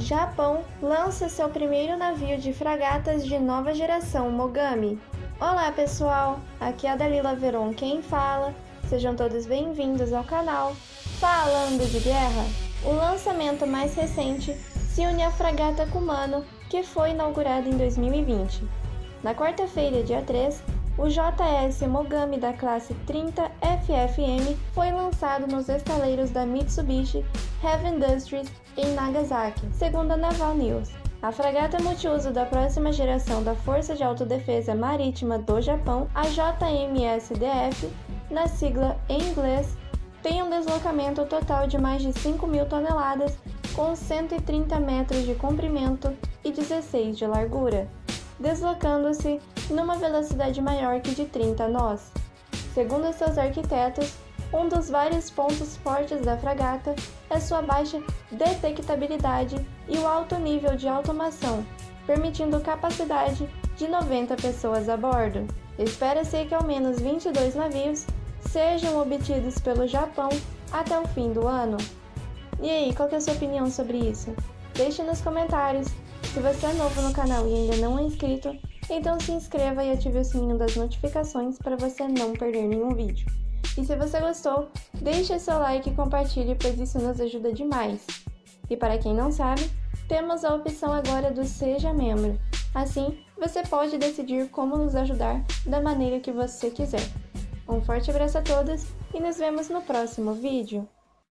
Japão lança seu primeiro navio de fragatas de nova geração Mogami. Olá pessoal, aqui é a Dalila Veron quem fala, sejam todos bem-vindos ao canal Falando de Guerra. O lançamento mais recente se une à fragata Kumano, que foi inaugurada em 2020. Na quarta-feira, dia 3, o JS Mogami da classe 30 FFM foi lançado nos estaleiros da Mitsubishi Heavy Industries em Nagasaki, segundo a Naval News. A fragata multiuso da próxima geração da Força de Autodefesa Marítima do Japão, a JMSDF, na sigla em inglês, tem um deslocamento total de mais de 5.000 toneladas, com 130 metros de comprimento e 16 de largura, deslocando-se numa velocidade maior que de 30 nós. Segundo seus arquitetos, um dos vários pontos fortes da fragata é sua baixa detectabilidade e o alto nível de automação, permitindo capacidade de 90 pessoas a bordo. Espera-se que ao menos 22 navios sejam obtidos pelo Japão até o fim do ano. E aí, qual que é a sua opinião sobre isso? Deixe nos comentários. Se você é novo no canal e ainda não é inscrito, então se inscreva e ative o sininho das notificações para você não perder nenhum vídeo. E se você gostou, deixe seu like e compartilhe, pois isso nos ajuda demais. E para quem não sabe, temos a opção agora do Seja Membro. Assim, você pode decidir como nos ajudar da maneira que você quiser. Um forte abraço a todos e nos vemos no próximo vídeo.